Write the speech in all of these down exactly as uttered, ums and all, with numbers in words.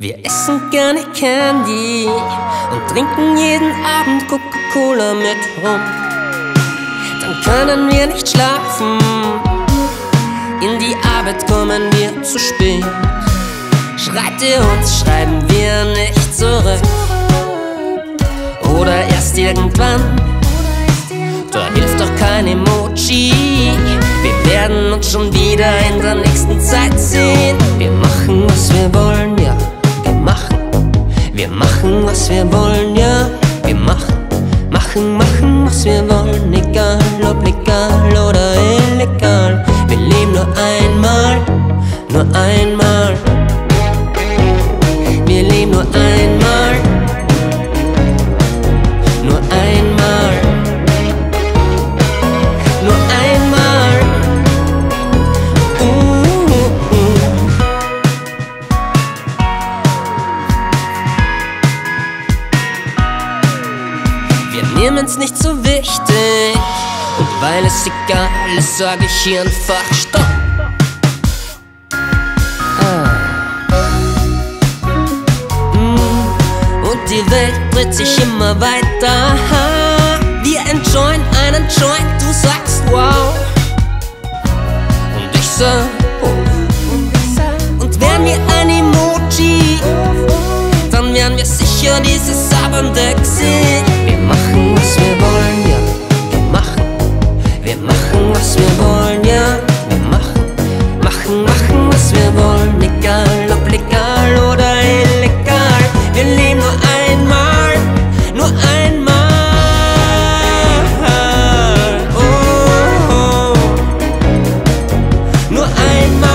Wir essen gerne Candy und trinken jeden Abend Coca-Cola mit rum. Dann können wir nicht schlafen, in die Arbeit kommen wir zu spät. Schreibt ihr uns, schreiben wir nicht zurück. Oder erst irgendwann, da hilft doch kein Emoji. Wir werden uns schon wieder in der nächsten Zeit sehen. Wir machen, was wir wollen, ja, wir machen. Wir machen, was wir wollen, ja, wir machen. Machen, machen, was wir wollen, egal ob legal oder illegal. Wir leben nur einmal, nur einmal. Wir leben nur einmal, nur einmal, nur einmal. Uh, uh, uh. Wir nehmen's nicht so wichtig, und weil es egal ist, sag ich hier einfach Stopp. Die Welt dreht sich immer weiter. Wir enjoyen einen Joint, du sagst wow. Und ich sag oh. Und wären wir ein Emoji, dann wären wir sicher dieses Abenddeck sehen. Wir machen, was wir wollen, ja, wir machen. Wir machen, was wir wollen, ja, wir machen. Machen, machen, was wir wollen, egal ob legal oder illegal. Wir leben nur einmal, nur einmal. Oh, oh. Nur einmal.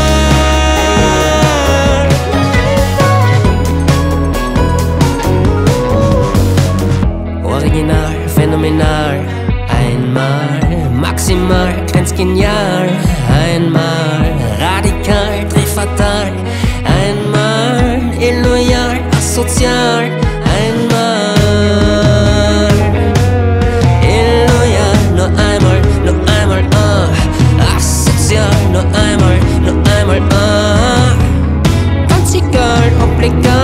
Original, phänomenal. Einmal, maximal, grenzgenial. Einmal, radikal, trifatal. Einmal, illoyal, asozial. Einmal illoyal, nur einmal, nur einmal, ah. Asozial, nur einmal, nur einmal, ah. Ganz egal, ob legal